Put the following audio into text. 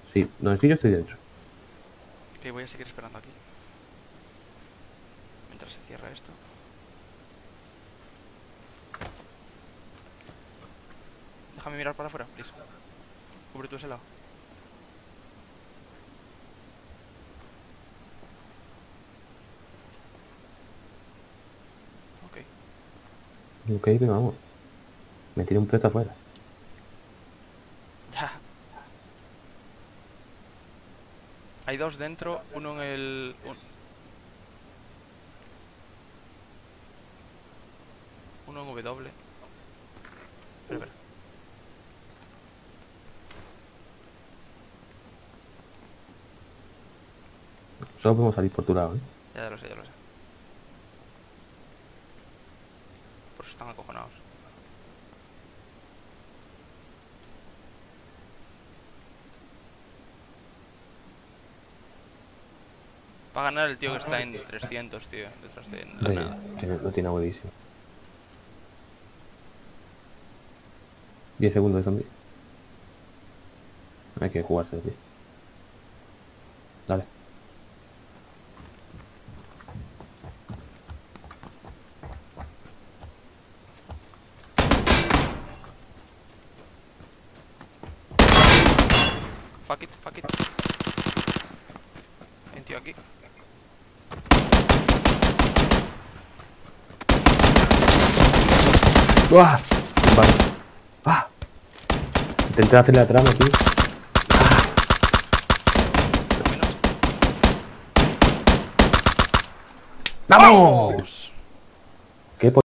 Sí, donde estoy yo estoy dentro. Ok, voy a seguir esperando aquí. Mientras se cierra esto. Déjame mirar para afuera, please. Cubre tú ese lado. Ok. Ok, venga, vamos. Me tiré un plato afuera. Ya. Hay dos dentro, uno en el... uno en W. Espera, espera. Solo podemos salir por tu lado, ¿eh? Ya lo sé, ya lo sé. Por eso están acojonados. Va a ganar el tío que está en 300, tío. Detrás de la Sí, nada. lo tiene agudísimo. 10 segundos de zombie. Hay que jugarse, tío. Dale. Fuck it, fuck it. Hay un tío aquí. ¡Uah! Vale. ¡Ah! Intenté hacer la trama, tío. Menos. ¡Vamos!